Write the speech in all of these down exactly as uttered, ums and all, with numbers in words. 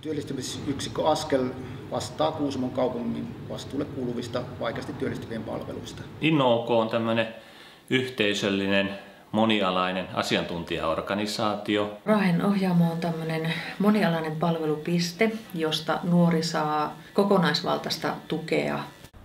Työllistymisyksikkö Askel vastaa Kuusamon kaupungin vastuulle kuuluvista vaikeasti työllistyvien palveluista. InnoOK on tämmöinen yhteisöllinen, monialainen asiantuntijaorganisaatio. Raahen Ohjaamo on tämmöinen monialainen palvelupiste, josta nuori saa kokonaisvaltaista tukea.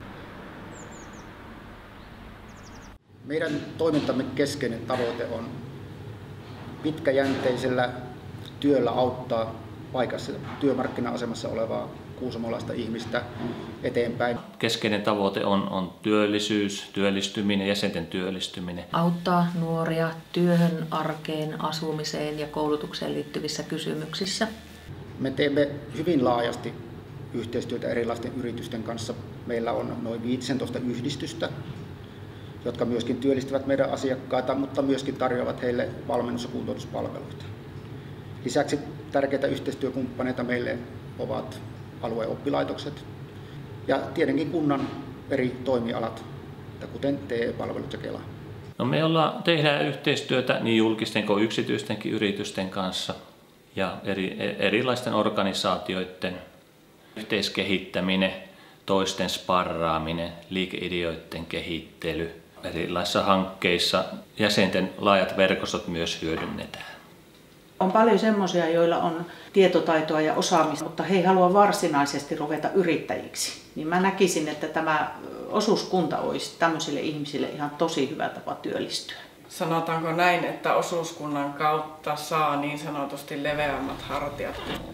Meidän toimintamme keskeinen tavoite on pitkäjänteisellä työllä auttaa paikassa työmarkkina-asemassa olevaa kuusamolaista ihmistä eteenpäin. Keskeinen tavoite on, on työllisyys, työllistyminen, jäsenten työllistyminen. Auttaa nuoria työhön, arkeen, asumiseen ja koulutukseen liittyvissä kysymyksissä. Me teemme hyvin laajasti yhteistyötä erilaisten yritysten kanssa. Meillä on noin viisitoista yhdistystä, jotka myöskin työllistävät meidän asiakkaita, mutta myöskin tarjoavat heille valmennus- ja kuntoutuspalveluita. Lisäksi tärkeitä yhteistyökumppaneita meille ovat alueoppilaitokset ja tietenkin kunnan eri toimialat, kuten T E-palvelut ja Kela. No me ollaan, tehdään yhteistyötä niin julkisten kuin yksityistenkin yritysten kanssa ja eri, erilaisten organisaatioiden yhteiskehittäminen, toisten sparraaminen, liikeideoiden kehittely. Erilaisissa hankkeissa jäsenten laajat verkostot myös hyödynnetään. On paljon semmoisia, joilla on tietotaitoa ja osaamista, mutta he ei halua varsinaisesti ruveta yrittäjiksi. Niin mä näkisin, että tämä osuuskunta olisi tämmöisille ihmisille ihan tosi hyvä tapa työllistyä. Sanotaanko näin, että osuuskunnan kautta saa niin sanotusti leveämmät hartiat?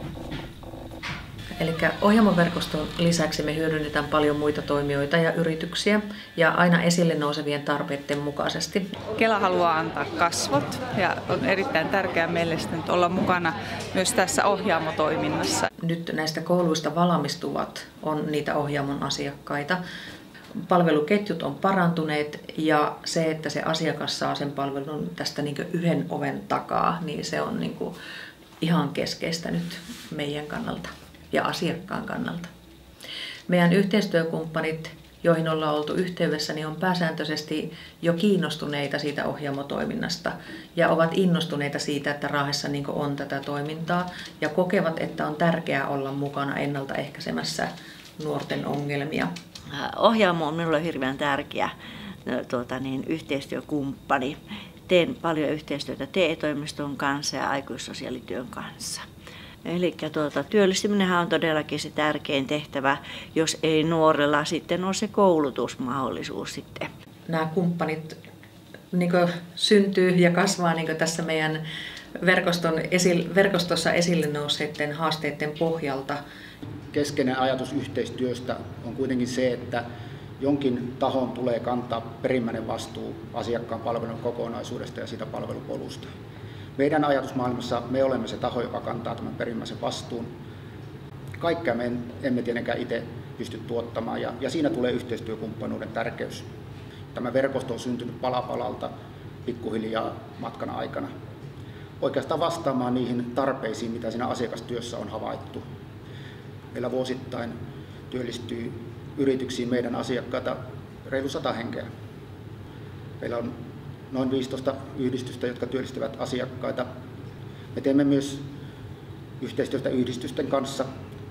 Eli ohjelmaverkoston lisäksi me hyödynnetään paljon muita toimijoita ja yrityksiä ja aina esille nousevien tarpeiden mukaisesti. Kela haluaa antaa kasvot ja on erittäin tärkeää meille nyt olla mukana myös tässä ohjaamotoiminnassa. Nyt näistä kouluista valmistuvat on niitä ohjaamon asiakkaita. Palveluketjut on parantuneet ja se, että se asiakas saa sen palvelun tästä niin kuin yhden oven takaa, niin se on niin kuin ihan keskeistä nyt meidän kannalta ja asiakkaan kannalta. Meidän yhteistyökumppanit, joihin ollaan oltu yhteydessä, niin on pääsääntöisesti jo kiinnostuneita siitä ohjaamotoiminnasta ja ovat innostuneita siitä, että Raahessa niin kuin on tätä toimintaa ja kokevat, että on tärkeää olla mukana ennaltaehkäisemässä nuorten ongelmia. Ohjaamo on minulle hirveän tärkeä tuota, niin, yhteistyökumppani. Teen paljon yhteistyötä T E-toimiston kanssa ja aikuissosiaalityön kanssa. Eli tuota, työllistyminenhän on todellakin se tärkein tehtävä, jos ei nuorella sitten ole se koulutusmahdollisuus sitten. Nämä kumppanit niin kuin syntyy ja kasvaa niin kuin tässä meidän verkoston esille, verkostossa esille nousseiden haasteiden pohjalta. Keskeinen ajatus yhteistyöstä on kuitenkin se, että jonkin tahon tulee kantaa perimmäinen vastuu asiakkaan palvelun kokonaisuudesta ja siitä palvelupolusta. Meidän ajatusmaailmassa me olemme se taho, joka kantaa tämän perimmäisen vastuun. Kaikkea me emme tietenkään itse pysty tuottamaan ja, ja siinä tulee yhteistyökumppanuuden tärkeys. Tämä verkosto on syntynyt pala palalta pikkuhiljaa matkan aikana. Oikeastaan vastaamaan niihin tarpeisiin, mitä siinä asiakastyössä on havaittu. Meillä vuosittain työllistyy yrityksiin meidän asiakkaita reilu sata henkeä. Meillä on noin viisitoista yhdistystä, jotka työllistävät asiakkaita. Me teemme myös yhteistyötä yhdistysten kanssa.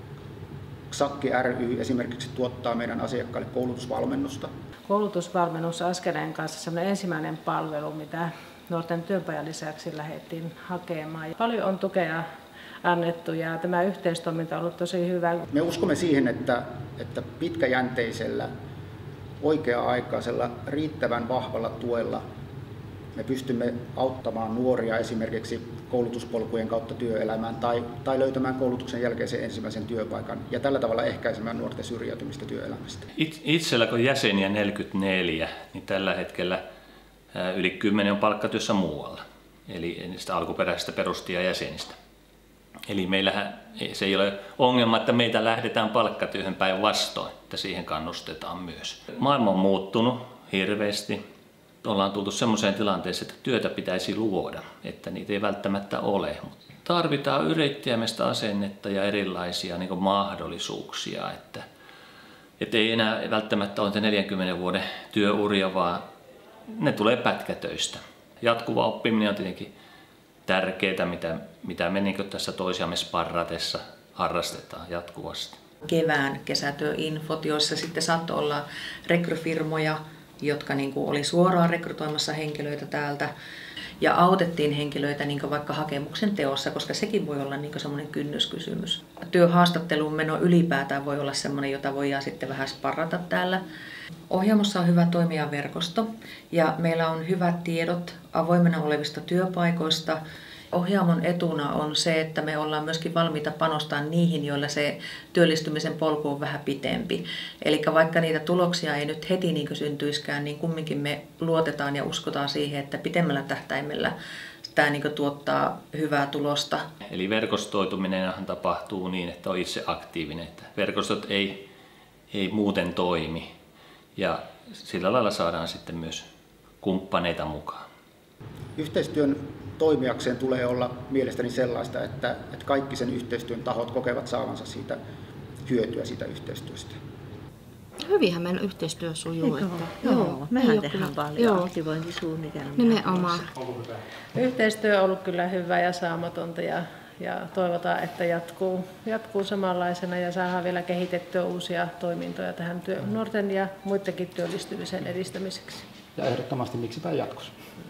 Xakki ry esimerkiksi tuottaa meidän asiakkaille koulutusvalmennusta. Koulutusvalmennus Askeleen kanssa sellainen ensimmäinen palvelu, mitä nuorten työpajan lisäksi lähdettiin hakemaan. Paljon on tukea annettu ja tämä yhteistoiminta on ollut tosi hyvä. Me uskomme siihen, että, että pitkäjänteisellä, oikea-aikaisella, riittävän vahvalla tuella me pystymme auttamaan nuoria esimerkiksi koulutuspolkujen kautta työelämään tai, tai löytämään koulutuksen jälkeisen ensimmäisen työpaikan ja tällä tavalla ehkäisemään nuorten syrjäytymistä työelämästä. Itsellä kun jäseniä neljäkymmentäneljä, niin tällä hetkellä yli kymmenen on palkkatyössä muualla, eli niistä alkuperäisistä perustajajäsenistä. Eli meillähän se ei ole ongelma, että meitä lähdetään palkkatyöhön päinvastoin, että siihen kannustetaan myös. Maailma on muuttunut hirveästi. Ollaan tultu sellaiseen tilanteeseen, että työtä pitäisi luoda, että niitä ei välttämättä ole. Tarvitaan yrittäjämäistä asennetta ja erilaisia niin kuin mahdollisuuksia, että, että ei enää välttämättä ole neljänkymmenen vuoden työuria, vaan ne tulee pätkätöistä. Jatkuva oppiminen on tietenkin tärkeää, mitä, mitä me niin tässä toisiamme sparratessa harrastetaan jatkuvasti. Kevään kesätyöinfot, joissa sitten saattoi olla rekryfirmoja, jotka niin kuin oli suoraan rekrytoimassa henkilöitä täältä. Ja autettiin henkilöitä niin kuin vaikka hakemuksen teossa, koska sekin voi olla niin kuin semmoinen kynnyskysymys. Työhaastatteluun meno ylipäätään voi olla semmoinen, jota voidaan sitten vähän sparrata täällä. Ohjaamossa on hyvä toimijaverkosto ja meillä on hyvät tiedot avoimena olevista työpaikoista. Ohjaamon etuna on se, että me ollaan myöskin valmiita panostamaan niihin, joilla se työllistymisen polku on vähän pitempi. Eli vaikka niitä tuloksia ei nyt heti niin kuin syntyiskään, niin kumminkin me luotetaan ja uskotaan siihen, että pitemmällä tähtäimellä tämä niin kuin tuottaa hyvää tulosta. Eli verkostoituminenhan tapahtuu niin, että on itse aktiivinen. Että verkostot ei, ei muuten toimi ja sillä lailla saadaan sitten myös kumppaneita mukaan. Yhteistyön toimijakseen tulee olla mielestäni sellaista, että, että kaikki sen yhteistyön tahot kokevat saavansa siitä hyötyä siitä yhteistyöstä. Hyvinhän meidän yhteistyö sujuu. Joo, että, joo, mehän ei tehdään kyllä, paljon joo, aktivointisuunnitelmia. nimenomaan. Yhteistyö on ollut kyllä hyvää ja saamatonta ja, ja toivotaan, että jatkuu, jatkuu samanlaisena ja saadaan vielä kehitettyä uusia toimintoja tähän työ, nuorten ja muidenkin työllistymisen edistämiseksi. Ja ehdottomasti miksipä jatkossa.